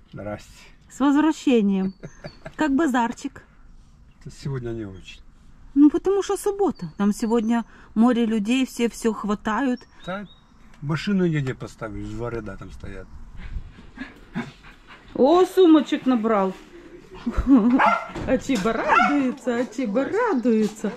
Здрасте. С возвращением. Как базарчик? Сегодня не очень. Ну, потому что суббота. Там сегодня море людей, все хватают. Да, машину нигде поставишь, 2 ряда там стоят. О, сумочек набрал. А Чиба радуется, а Чиба радуется.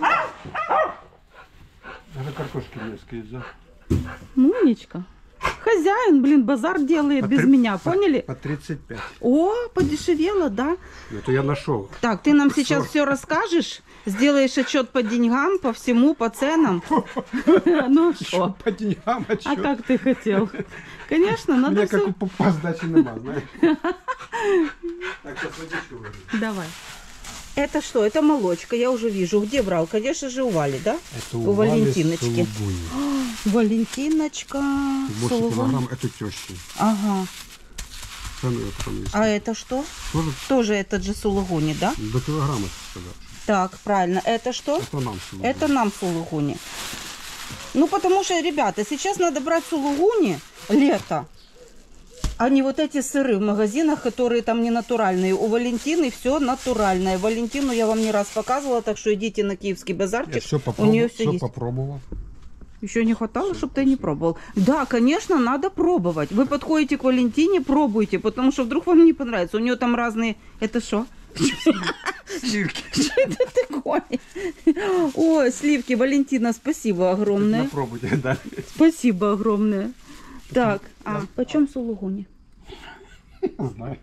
Это картошки несколько, да? Мунечка. Хозяин, блин, базар делает без меня, поняли? По 35. О, подешевело, да? Это я нашел. Так, ты нам сейчас все расскажешь, сделаешь отчет по деньгам, по всему, по ценам. Ну что? По деньгам отчет. А как ты хотел? Конечно, надо Мне все... как по сдаче нема, знаешь. Так, сейчас водичку варю. Давай. Это что? Это молочка, я уже вижу. Где брал? Конечно же, у Вали, да? Это у Валентиночки. Сулугуни. Валентиночка. Больше Сулугуни. килограмм, это тещи. Ага. Есть. А это что? Тоже этот же сулугуни, да? До килограмма сказать. Так, правильно. Это что? Это нам сулугуни. Это нам сулугуни. Ну, потому что, ребята, сейчас надо брать сулугуни лето, а не вот эти сыры в магазинах, которые там не натуральные. У Валентины все натуральное. Валентину я вам не раз показывала, так что идите на Киевский базарчик. Я все У нее все есть. попробовал. Еще не хватало, чтобы ты не пробовал. Да, конечно, надо пробовать. Вы подходите к Валентине, пробуйте, потому что вдруг вам не понравится. У нее там разные... Это что? Сливки. Что это такое? Ой, сливки. Валентина, спасибо огромное. Попробуйте, да. Спасибо огромное. Так, почем сулугуни? Знаю.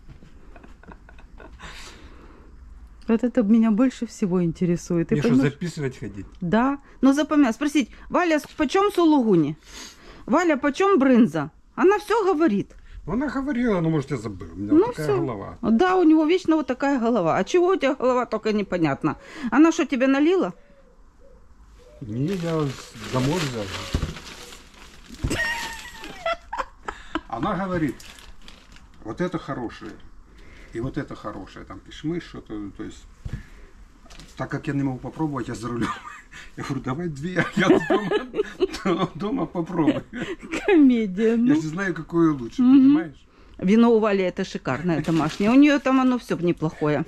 Вот это меня больше всего интересует. Мне что, записывать ходить? Да. Но запоминай, спросить, Валя, почем сулугуни? Валя, почем брынза? Она все говорит. Она говорила, но может я забыл. У меня Ну, такая всё. голова. Да, у него вечно вот такая голова. А чего у тебя голова, только непонятно. Она что, тебе налила? Не, я домой взял. Она говорит, вот это хорошее, и вот это хорошее, там кишмыш, что-то, то есть, так как я не могу попробовать, я за рулем. Я говорю, давай 2, я дома попробую. Комедия. Я Ну. же знаю, какое лучше, понимаешь? Вино у Вали это шикарное, домашнее. У нее там оно все неплохое.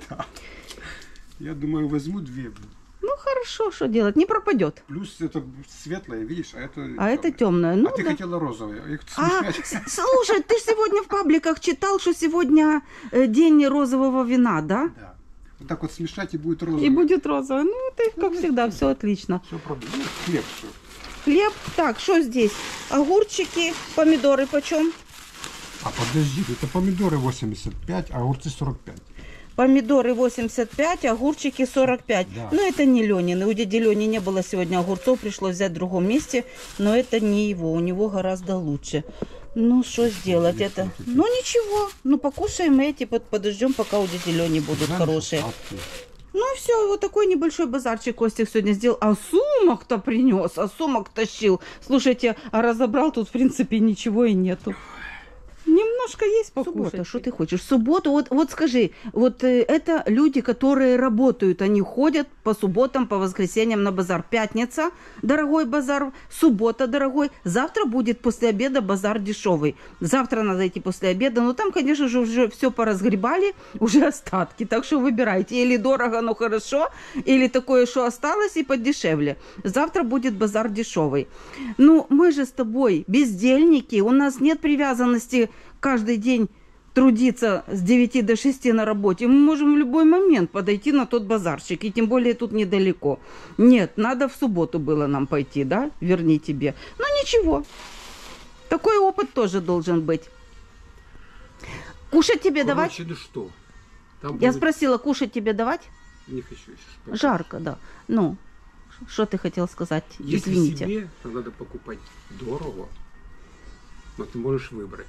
Я думаю, возьму 2. Ну хорошо, что делать? Не пропадет. Плюс это светлое, видишь, а это А это темное. Ну, А ты да. хотела розовое. Их А, смешать. слушай, ты ж сегодня в пабликах читал, что сегодня день розового вина, да? Да. Вот так вот смешать и будет розовое. И будет розовое. Ну, ты, как всегда, все отлично. Все правда. Ну, хлеб все. Хлеб. Так, что здесь? Огурчики, помидоры почем? А подожди, это помидоры 85, а огурцы 45. Помидоры 85, огурчики 45. Да. Ну, это не Ленины. У дяди Лени не было сегодня огурцов, пришлось взять в другом месте. Но это не его, у него гораздо лучше. Ну, что сделать это? Ну, ничего. Ну, покушаем эти, подождем, пока у дяди Лени будут хорошие. Ну, все, вот такой небольшой базарчик Костик сегодня сделал. А сумок-то принес, а сумок тащил. Слушайте, а разобрал тут, в принципе, ничего и нету. Немножко есть покушать. Суббота, что ты хочешь? В субботу, вот скажи, вот это люди, которые работают, они ходят по субботам, по воскресеньям на базар. Пятница, дорогой базар, суббота, дорогой. Завтра будет после обеда базар дешевый. Завтра надо идти после обеда, но там, конечно же, уже все поразгребали, уже остатки. Так что выбирайте, или дорого, но хорошо, или такое, что осталось и подешевле. Завтра будет базар дешевый. Ну, мы же с тобой бездельники, у нас нет привязанности каждый день трудиться с 9 до 6 на работе. Мы можем в любой момент подойти на тот базарчик, и тем более тут недалеко. Нет, надо в субботу было нам пойти, да? Верни тебе. Ну ничего, такой опыт тоже должен быть. Кушать тебе давать? Ну что? Там Я будет... спросила, кушать тебе давать? Не хочу сейчас. Жарко, да. Ну, что ты хотел сказать? Если Извините. себе, то надо покупать дорого, но ты можешь выбрать.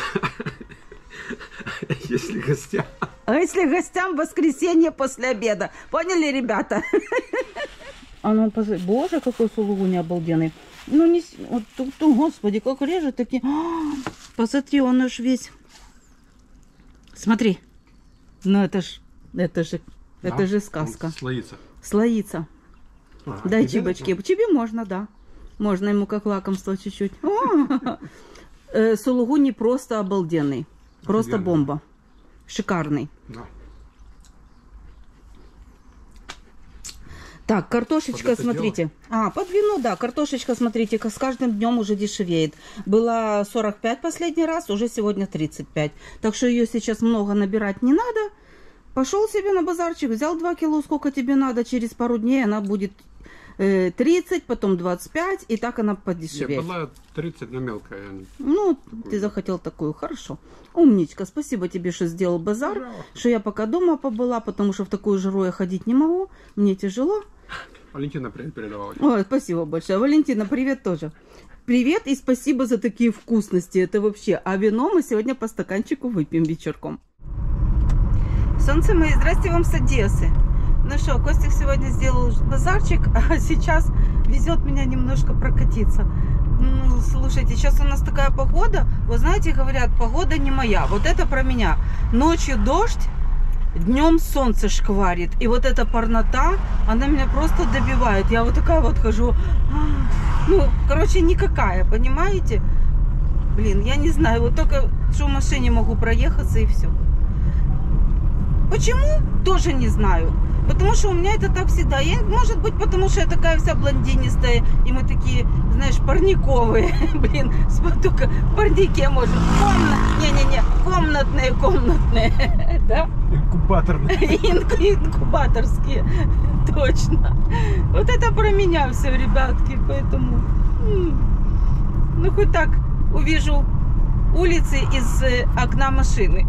Если гостям. А если гостям в воскресенье после обеда? Поняли, ребята? А ну, боже, какой сулугуни обалденный. Ну, не... Вот, господи, как режет такие. Посмотри, он уж весь. Смотри. Ну, это же сказка. Слоится. Слоится. Дай Чибочке. Чибе можно, да. Можно ему как лакомство чуть-чуть. Сулугуни просто обалденный. Просто бомба. Шикарный. Да. Так, картошечка, Под это смотрите. Под вино, да. Картошечка, смотрите, с каждым днем уже дешевеет. Была 45 последний раз, уже сегодня 35. Так что ее сейчас много набирать не надо. Пошел себе на базарчик, взял 2 кило, сколько тебе надо. Через пару дней она будет 30, потом 25, и так она подешевеет. Нет, была 30, но мелкая. Ну, ты захотел такую, хорошо. Умничка, спасибо тебе, что сделал базар, Пожалуйста. что я пока дома побыла, потому что в такую жару я ходить не могу, мне тяжело. Валентина привет передавала. Ой, спасибо большое. Валентина, привет тоже. Привет и спасибо за такие вкусности, это вообще. А вино мы сегодня по стаканчику выпьем вечерком. Солнце мои, здрасте вам с Одессы. Ну что, Костик сегодня сделал базарчик, а сейчас везет меня немножко прокатиться. Ну, слушайте, сейчас у нас такая погода. Вы знаете, говорят, погода не моя. Вот это про меня. Ночью дождь, днем солнце шкварит. И вот эта парнота, она меня просто добивает. Я вот такая вот хожу. Ну, короче, никакая, понимаете? Блин, я не знаю. Вот только что в машине могу проехаться и все. Почему? Тоже не знаю. Потому что у меня это так всегда. Может быть, потому что я такая вся блондинистая, и мы такие, знаешь, парниковые. Блин, только в парнике можем. Комнатные. Да? Инкубаторные. Инкубаторские. Точно. Вот это про меня все, ребятки. Поэтому, ну, хоть так увижу улицы из окна машины.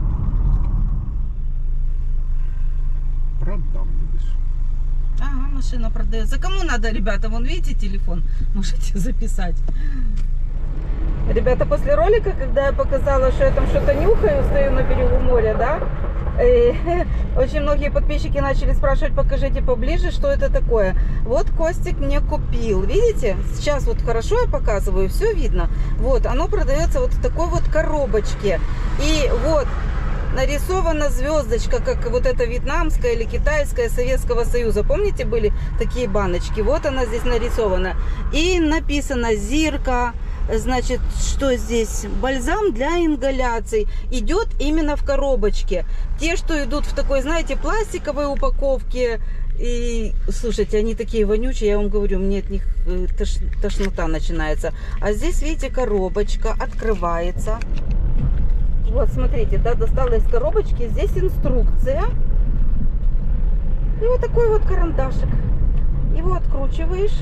Продам, видишь. Ага, машина продается. Кому надо, ребята? Вон, видите, телефон можете записать. Ребята, после ролика, когда я показала, что я там что-то нюхаю, стою на берегу моря, да, очень многие подписчики начали спрашивать, покажите поближе, что это такое. Вот Костик мне купил, видите? Сейчас вот хорошо я показываю, все видно. Вот, оно продается вот в такой вот коробочке. И вот нарисована звездочка, как вот эта вьетнамская или китайская Советского Союза. Помните, были такие баночки? Вот она здесь нарисована. И написано «Зирка». Значит, что здесь? Бальзам для ингаляций. Идет именно в коробочке. Те, что идут в такой, знаете, пластиковой упаковке. И, слушайте, они такие вонючие, я вам говорю, мне от них тошнота начинается. А здесь, видите, коробочка открывается. Вот, смотрите, да, достала из коробочки. Здесь инструкция. И вот такой вот карандашик. Его откручиваешь.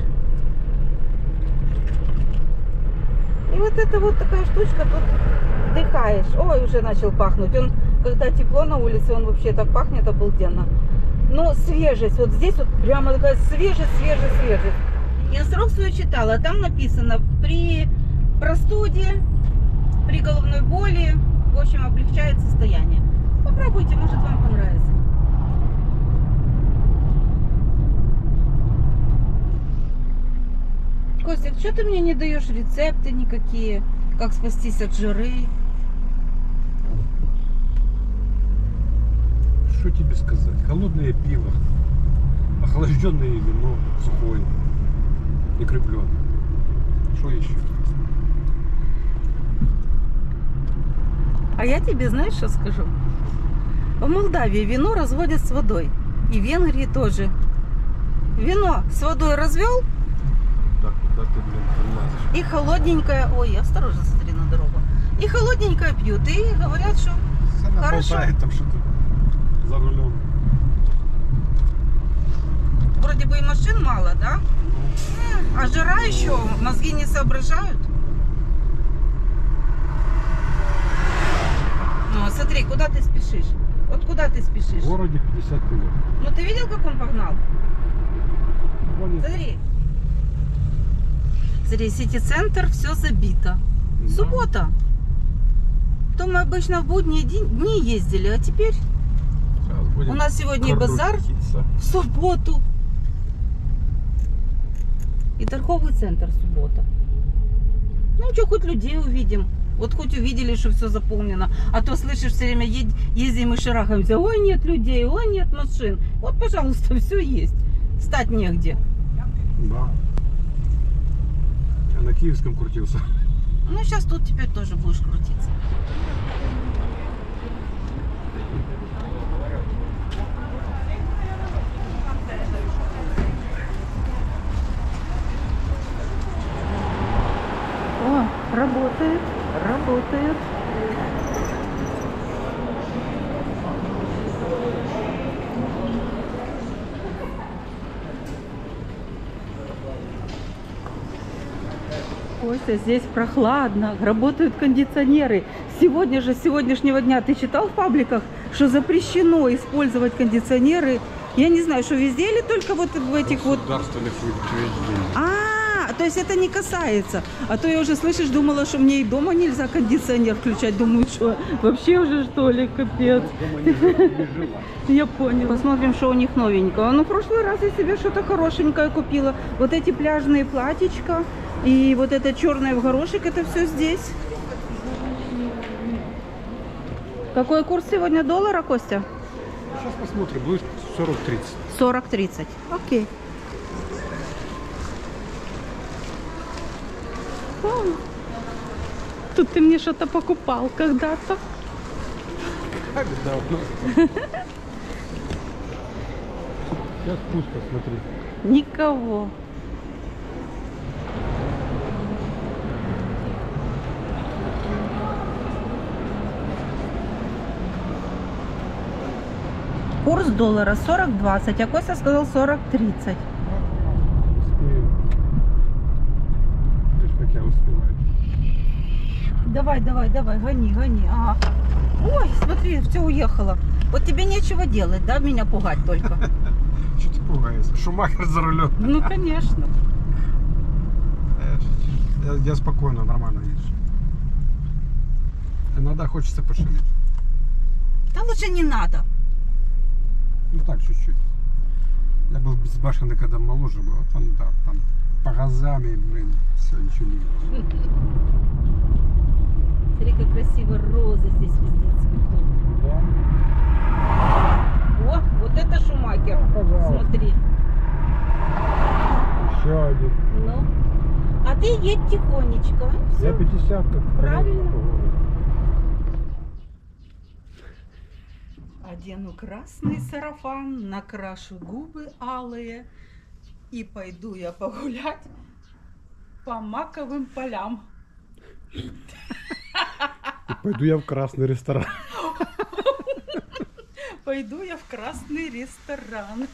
И вот это вот такая штучка, тут вдыхаешь. Ой, уже начал пахнуть. Он, когда тепло на улице, он вообще так пахнет обалденно. Но свежесть, вот здесь вот прямо такая свежесть. Инструкцию читала, там написано при простуде, при головной боли, в общем, облегчает состояние. Попробуйте, может, вам понравится. Костик, что ты мне не даешь рецепты никакие, как спастись от жары? Что тебе сказать? Холодное пиво, охлажденное вино, сухое, не крепленное. Что еще? А я тебе, знаешь, что скажу? В Молдавии вино разводят с водой. И в Венгрии тоже. Вино с водой развел. Да, куда ты, блин, подлазишь? И холодненькое... Ой, осторожно, смотри на дорогу. И холодненькое пьют. И говорят, что Она хорошо. болтает там что-то за рулем. Вроде бы и машин мало, да? А жара еще, мозги не соображают. Ну, смотри, куда ты спешишь? Вот куда ты спешишь? В городе 50 километров. Ну, ты видел, как он погнал? Смотри. Смотри, сити-центр, все забито. Да. Суббота. То мы обычно в будние дни ездили, а теперь у нас сегодня базар в субботу. И торговый центр суббота. Ну, что, хоть людей увидим. Вот хоть увидели, что все заполнено. А то слышишь, все время ездим и шарахаемся. Ой, нет людей, ой, нет машин. Вот, пожалуйста, все есть. Стать негде. Да. Я на Киевском крутился. Ну, сейчас тут теперь тоже будешь крутиться. работает. Костя, здесь прохладно, работают кондиционеры. Сегодня же, с сегодняшнего дня, ты читал в пабликах, что запрещено использовать кондиционеры? Я не знаю, что везде или только вот в этих вот... Государственных учреждений. То есть это не касается. А то я уже, слышишь, думала, что мне и дома нельзя кондиционер включать. Думаю, что вообще уже что ли, капец. Дома не жила. Я понял. Посмотрим, что у них новенького. Ну, в прошлый раз я себе что-то хорошенькое купила. Вот эти пляжные платьичка и вот это черное в горошек, это все здесь. Какой курс сегодня доллара, Костя? Сейчас посмотрим, будет 40-30. 40-30. Окей. Тут ты мне что-то покупал когда-то. Как давно? Сейчас пусто, смотри. Никого. Курс доллара 40-20, а Костя сказал 40-30. Видишь, как я успеваю. Давай, давай, давай, гони, гони. Ага. Ой, смотри, все уехало. Вот тебе нечего делать, да, меня пугать только. Что ты пугаешься? Шумахер за рулем. Ну, конечно. Я спокойно, нормально езжу. Иногда хочется пошалить. Да лучше не надо. Ну так, чуть-чуть. Я был безбашенный, когда моложе был. Вот он, да, там, по газами, блин, все, ничего не видно. Смотри, как красиво розы здесь везде цветут. Да. О, вот это Шумахер. Пожалуйста. Смотри. Еще один. Ну. А ты едь тихонечко. Я Всё. 50-ка. Правильно. Одену красный сарафан, накрашу губы алые и пойду я погулять по маковым полям. Пойду я в красный ресторан. Пойду я в красный ресторан.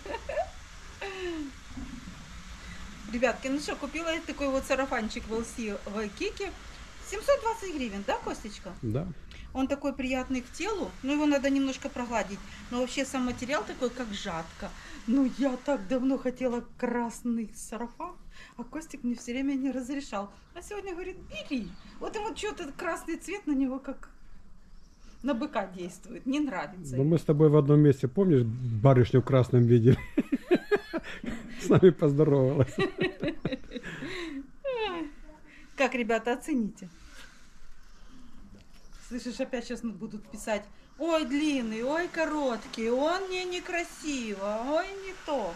Ребятки, ну что, купила я такой вот сарафанчик в LC в Айкике. 720 гривен, да, Костечка? Да. Он такой приятный к телу, но его надо немножко прогладить. Но вообще сам материал такой, как жатка. Ну, я так давно хотела красный сарафан, а Костик мне все время не разрешал. А сегодня говорит, бери. Вот ему что-то красный цвет на него как на быка действует. Не нравится. Ну мы с тобой в одном месте, помнишь, барышню в красном видели? С нами поздоровалась. Как, ребята, оцените? Слышишь, опять сейчас будут писать, ой, длинный, ой, короткий, он мне некрасиво, ой, не то.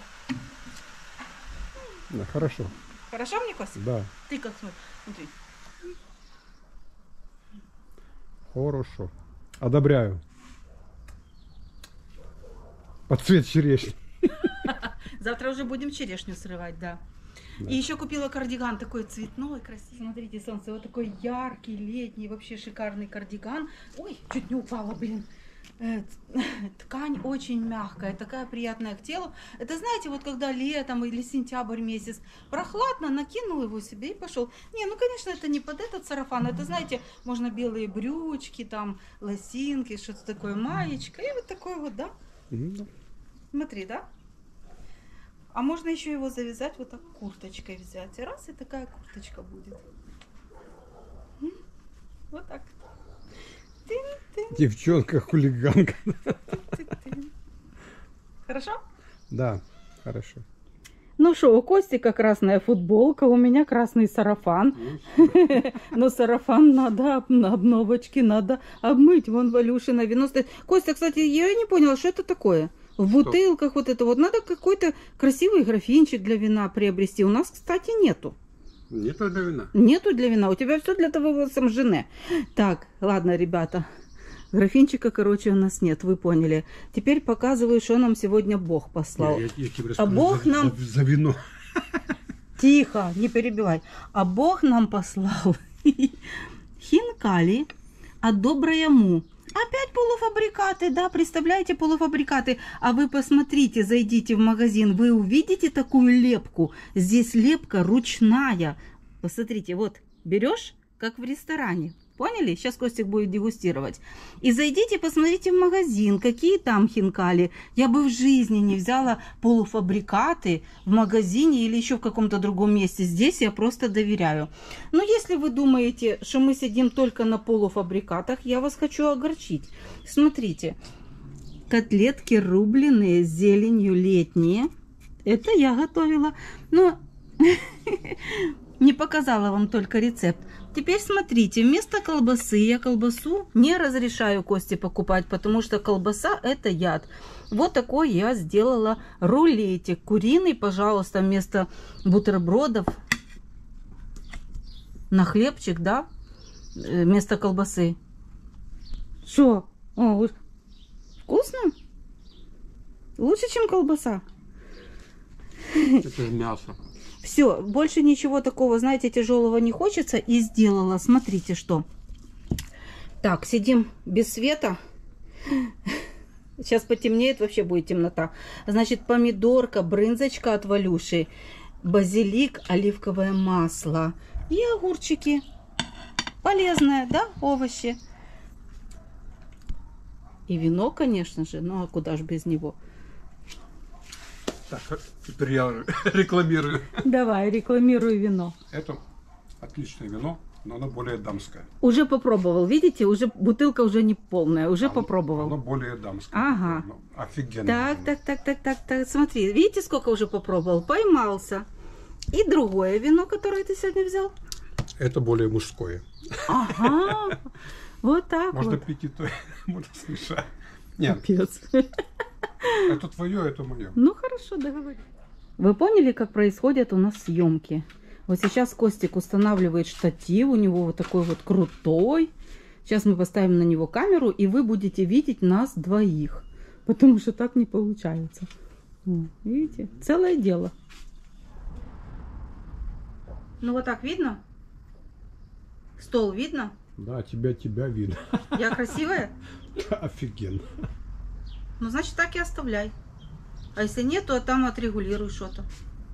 Да, хорошо. Хорошо мне, Костя? Да. Ты как смотри? Смотри. Хорошо. Одобряю. Под цвет черешни. Завтра уже будем черешню срывать, да. Да. И еще купила кардиган такой цветной, красивый. Смотрите, солнце, вот такой яркий, летний, вообще шикарный кардиган. Ой, чуть не упала, блин. Ткань очень мягкая, такая приятная к телу. Это, знаете, вот когда летом или сентябрь месяц прохладно, накинул его себе и пошел. Не, ну, конечно, это не под этот сарафан. Это, знаете, можно белые брючки, там, лосинки, что-то такое, маечка. И вот такой вот, да? Смотри, да? А можно еще его завязать, вот так курточкой взять. И раз, и такая курточка будет. Вот так. Тын-тын. Девчонка хулиганка. Тын-тын. Хорошо? Да, хорошо. Ну что, у Костика красная футболка, у меня красный сарафан. Но сарафан надо, обновочки надо обмыть. Вон Валюшина вино стоит. Костя, кстати, я не поняла, что это такое? В бутылках вот это вот. Надо какой-то красивый графинчик для вина приобрести. У нас, кстати, нету. Нету для вина. Нету для вина. У тебя все для того самжене. Так, ладно, ребята. Графинчика, короче, у нас нет, вы поняли. Теперь показываю, что нам сегодня Бог послал. Я тебе А Бог нам... за вино. Тихо, не перебивай. А Бог нам послал хинкали от Доброе Му. Опять полуфабрикаты, да, представляете, полуфабрикаты. А вы посмотрите, зайдите в магазин, вы увидите такую лепку. Здесь лепка ручная. Посмотрите, вот берешь, как в ресторане. Поняли? Сейчас Костик будет дегустировать. И зайдите, посмотрите в магазин, какие там хинкали. Я бы в жизни не взяла полуфабрикаты в магазине или еще в каком-то другом месте. Здесь я просто доверяю. Но если вы думаете, что мы сидим только на полуфабрикатах, я вас хочу огорчить. Смотрите, котлетки рубленые с зеленью летние. Это я готовила. Но не показала вам только рецепт. Теперь смотрите, вместо колбасы я колбасу не разрешаю Косте покупать, потому что колбаса это яд. Вот такой я сделала рулетик куриный, пожалуйста, вместо бутербродов на хлебчик, да, вместо колбасы. Что? О, вкусно? Лучше, чем колбаса. Это же мясо. Все, больше ничего такого, знаете, тяжелого не хочется. И сделала, смотрите, что. Так, сидим без света. Сейчас потемнеет, вообще будет темнота. Значит, помидорка, брынзочка от Валюши, базилик, оливковое масло и огурчики. Полезное, да, овощи. И вино, конечно же, ну а куда же без него. Так, теперь я рекламирую. Давай, рекламируй вино. Это отличное вино, но оно более дамское. Уже попробовал, видите, уже бутылка уже не полная, уже попробовал. Оно более дамское. Ага. Оно офигенно. Так, смотри, видите, сколько уже попробовал? Поймался. И другое вино, которое ты сегодня взял? Это более мужское. Ага, вот так Можно вот. пить и то, можно смешать. Нет, Капец. это твое, это мое. Ну хорошо, договорились. Вы поняли, как происходят у нас съемки? Вот сейчас Костик устанавливает штатив, у него вот такой вот крутой. Сейчас мы поставим на него камеру, и вы будете видеть нас двоих. Потому что так не получается. Видите? Целое дело. Ну вот так видно? Стол видно? Да, тебя видно. Я красивая? Офигенно. Ну, значит, так и оставляй. А если нет, то там отрегулируй что-то.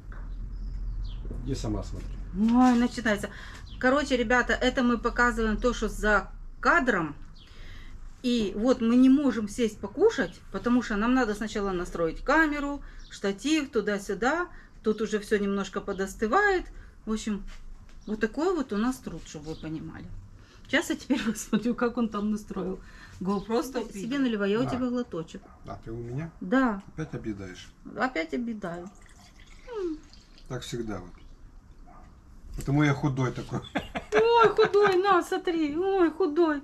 И сама смотри. Ой, начинается. Короче, ребята, это мы показываем то, что за кадром. И вот мы не можем сесть покушать, потому что нам надо сначала настроить камеру, штатив, туда-сюда. Тут уже все немножко подостывает. В общем, вот такой вот у нас труд, чтобы вы понимали. Сейчас я теперь посмотрю, как он там настроил. GoPro себе наливай, я у тебя глоточек. А ты у меня? Да. Опять объедаешь. Опять обидаю. Так всегда вот. Потому я худой такой. Ой, худой, на, смотри. Ой, худой.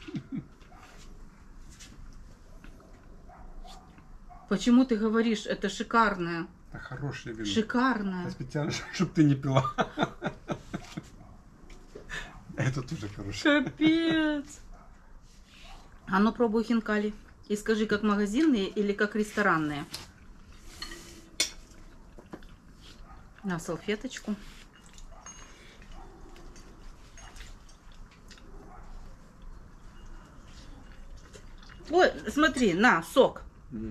Почему ты говоришь, это шикарное? Это хорошее вино. Шикарное. Я специально, чтобы ты не пила. Это тоже хорошее. Капец. А ну пробуй хинкали. И скажи, как магазинные или как ресторанные. На салфеточку. Ой, смотри, на, сок.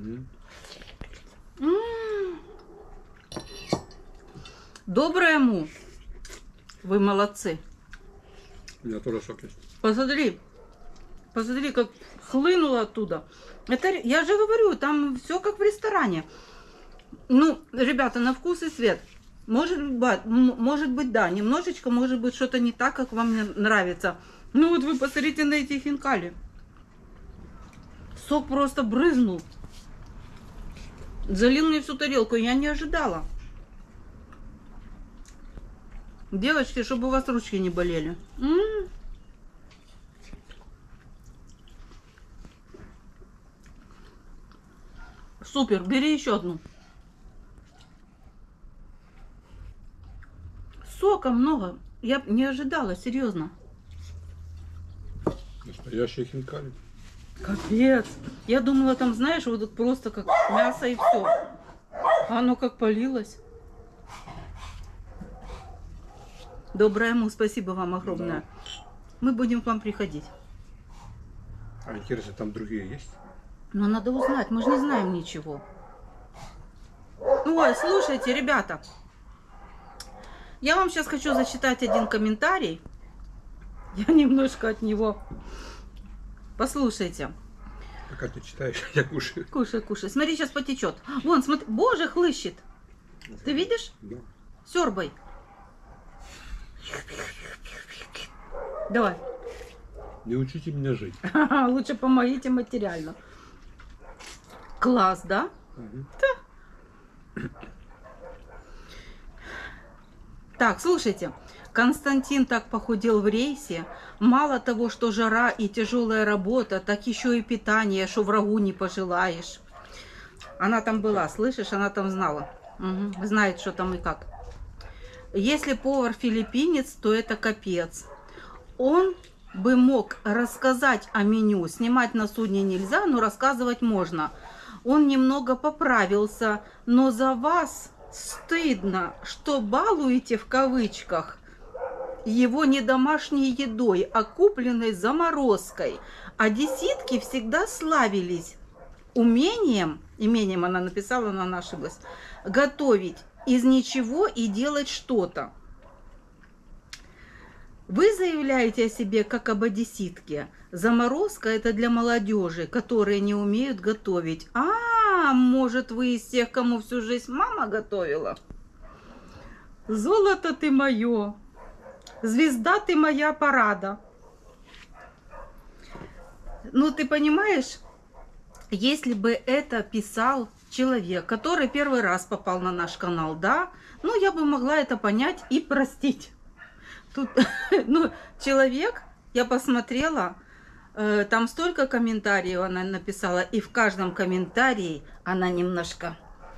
Доброе Му. Вы молодцы. У меня тоже сок есть. Посмотри. Посмотри, как хлынуло оттуда. Это, я же говорю, там все как в ресторане. Ну, ребята, на вкус и цвет. Может быть, да, немножечко, может быть, что-то не так, как вам нравится. Ну вот вы посмотрите на эти хинкали. Сок просто брызнул. Залил мне всю тарелку, я не ожидала. Девочки, чтобы у вас ручки не болели. Супер, бери еще одну. Сока много. Я не ожидала, серьезно. Настоящие хинкали. Капец. Я думала, там, знаешь, вот тут просто как мясо и все. А оно как полилось. Доброе Му, спасибо вам огромное. мы будем к вам приходить. А интересно, там другие есть? Но надо узнать, мы же не знаем ничего. Ой, слушайте, ребята, я вам сейчас хочу зачитать один комментарий. Я немножко от него. Послушайте. Пока ты читаешь, я кушаю. Кушай, кушай. Смотри, сейчас потечет. Вон, смотри. Боже, хлыщет. Ты видишь? Да. Сёрбай. Давай. Не учите меня жить. Лучше помогите материально. Класс, да? Угу. Так, слушайте. Константин так похудел в рейсе. Мало того, что жара и тяжелая работа, так еще и питание, что врагу не пожелаешь. Она там была, слышишь? Она там знала. Угу. Знает, что там и как. Если повар филиппинец, то это капец. Он бы мог рассказать о меню. Снимать на судне нельзя, но рассказывать можно. Он немного поправился, но за вас стыдно, что балуете в кавычках его не домашней едой, а купленной заморозкой. Одесситки всегда славились умением она написала, но она ошиблась, готовить из ничего и делать что-то. Вы заявляете о себе как об одесситке. Заморозка – это для молодежи, которые не умеют готовить. Может, вы из тех, кому всю жизнь мама готовила? Золото ты мое, звезда ты моя парада. Ну, ты понимаешь, если бы это писал человек, который первый раз попал на наш канал, да, ну, я бы могла это понять и простить. Тут, ну, человек, я посмотрела, там столько комментариев она написала, и в каждом комментарии она немножко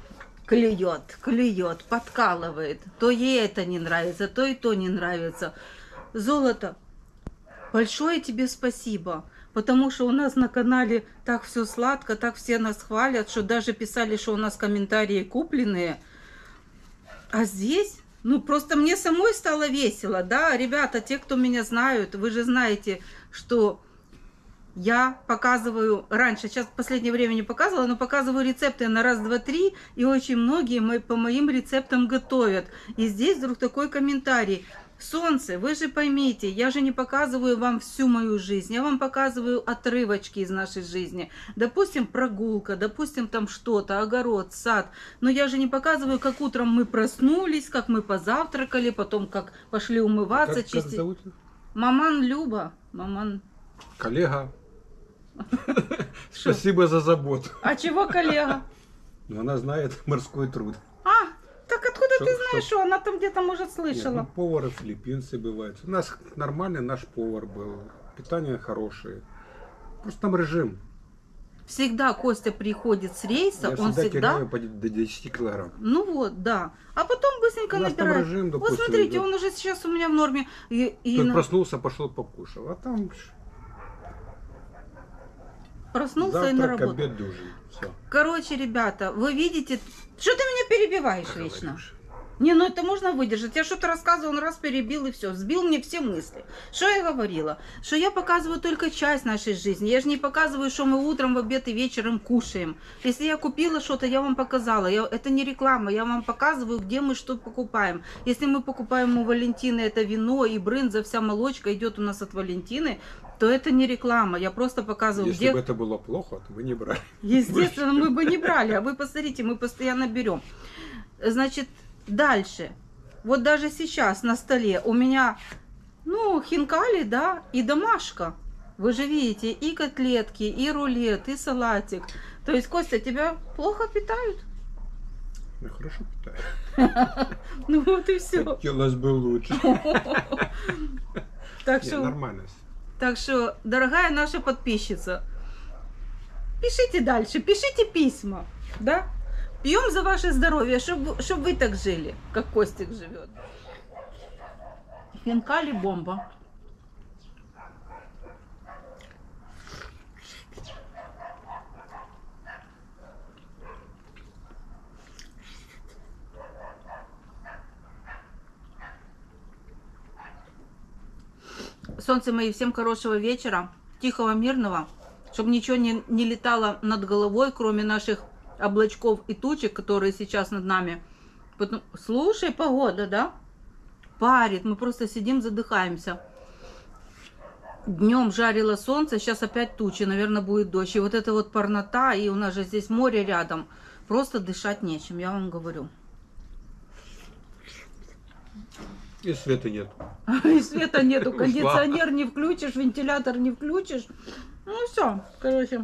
клюет, подкалывает. То ей это не нравится, то и то не нравится. Золото, большое тебе спасибо, потому что у нас на канале так все сладко, так все нас хвалят, что даже писали, что у нас комментарии купленные. А здесь... Ну, просто мне самой стало весело, да, ребята, те, кто меня знают, вы же знаете, что я показываю, раньше, сейчас в последнее время не показывала, но показываю рецепты на раз, два, три, и очень многие по моим рецептам готовят. И здесь вдруг такой комментарий. Солнце, вы же поймите, я же не показываю вам всю мою жизнь, я вам показываю отрывочки из нашей жизни. Допустим, прогулка, допустим, там что-то, огород, сад. Но я же не показываю, как утром мы проснулись, как мы позавтракали, потом как пошли умываться, чистить. Как зовут? Маман Люба. Маман. Коллега. Спасибо за заботу. А чего коллега? Ну, она знает морской труд. Так откуда ты знаешь, что она там где-то, может, слышала? Нет, ну, повары филиппинцы бывают. У нас нормальный наш повар был. Питание хорошее. Просто там режим. Всегда Костя приходит с рейса, я он всегда... теряю до 10 килограмм. Ну вот, да. А потом быстренько набирает. Режим, допустим, вот смотрите, да. Он уже сейчас у меня в норме. Тут проснулся, пошел покушал. А там... Проснулся завтрак, и на работу. Обед, ужин. Все. Короче, ребята, вы видите... Что ты меня перебиваешь вечно? Не, ну это можно выдержать. Я что-то рассказывала, он раз перебил и все. Сбил мне все мысли. Что я говорила? Что я показываю только часть нашей жизни. Я же не показываю, что мы утром, в обед и вечером кушаем. Если я купила что-то, я вам показала. Это не реклама. Я вам показываю, где мы что покупаем. Если мы покупаем у Валентины это вино и брынза, вся молочка идет у нас от Валентины, то это не реклама. Я просто показываю, если где... бы это было плохо, то вы не брали. Естественно, мы бы не брали. А вы посмотрите, мы постоянно берем. Значит... Дальше. Вот даже сейчас на столе у меня, ну, хинкали, да, и домашка. Вы же видите, и котлетки, и рулет, и салатик. То есть, Костя, тебя плохо питают? Ну, хорошо питают. Ну вот и все. Хотелось бы лучше. Так что, нормально. Так что, дорогая наша подписчица, пишите дальше, пишите письма, да? Пьем за ваше здоровье, чтобы вы так жили, как Костик живет. Хинкали бомба. Солнце мои, всем хорошего вечера, тихого, мирного, чтобы ничего не летало над головой, кроме наших облачков и тучек, которые сейчас над нами. Слушай, погода, да? Парит, мы просто сидим, задыхаемся. Днем жарило солнце, сейчас опять тучи, наверное, будет дождь. И вот эта вот парнота, и у нас же здесь море рядом. Просто дышать нечем, я вам говорю. И света нет. И света нету, кондиционер не включишь, вентилятор не включишь. Ну все, короче.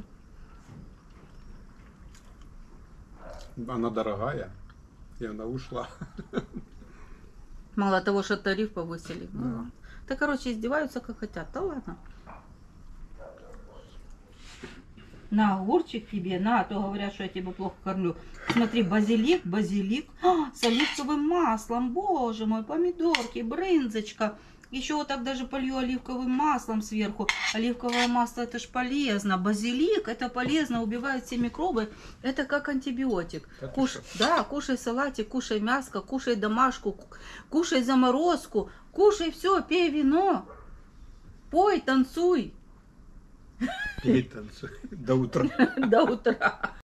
Она дорогая, и она ушла. Мало того, что тариф повысили. Да. Да, короче, издеваются как хотят. Да ладно. На, огурчик тебе, на, а то говорят, что я тебя плохо кормлю. Смотри, базилик, с оливковым маслом, боже мой, помидорки, брынзочка. Еще вот так даже полью оливковым маслом сверху. Оливковое масло это ж полезно. Базилик это полезно, убивает все микробы. Это как антибиотик. Да, кушай салатик, кушай мяско, кушай домашку, кушай заморозку, кушай все, пей вино, пой, танцуй. Пей, танцуй. До утра. До утра.